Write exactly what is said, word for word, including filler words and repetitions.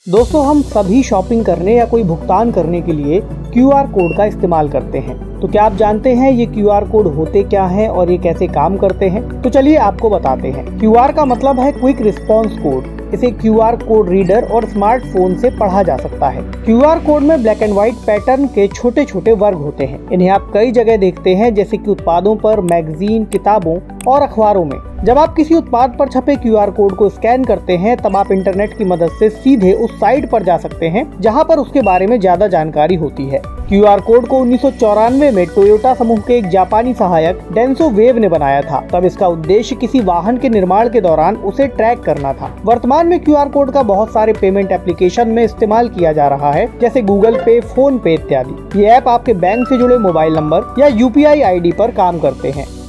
दोस्तों, हम सभी शॉपिंग करने या कोई भुगतान करने के लिए क्यू आर कोड का इस्तेमाल करते हैं। तो क्या आप जानते हैं ये क्यू आर कोड होते क्या हैं और ये कैसे काम करते हैं? तो चलिए आपको बताते हैं। क्यू आर का मतलब है क्विक रिस्पांस कोड। इसे क्यू आर कोड रीडर और स्मार्टफोन से पढ़ा जा सकता है। क्यू आर कोड में ब्लैक एंड व्हाइट पैटर्न के छोटे छोटे वर्ग होते हैं। इन्हें आप कई जगह देखते हैं, जैसे कि उत्पादों पर, मैगजीन, किताबों और अखबारों में। जब आप किसी उत्पाद पर छपे क्यू आर कोड को स्कैन करते हैं, तब आप इंटरनेट की मदद से सीधे उस साइट पर जा सकते हैं जहां पर उसके बारे में ज्यादा जानकारी होती है। क्यू आर कोड को उन्नीस सौ चौरानवे में टोयोटा समूह के एक जापानी सहायक डेंसो वेव ने बनाया था। तब इसका उद्देश्य किसी वाहन के निर्माण के दौरान उसे ट्रैक करना था। वर्तमान में क्यू आर कोड का बहुत सारे पेमेंट एप्लीकेशन में इस्तेमाल किया जा रहा है, जैसे गूगल पे, फोन पे इत्यादि। ये ऐप आपके बैंक से जुड़े मोबाइल नंबर या U P I I D पर काम करते हैं।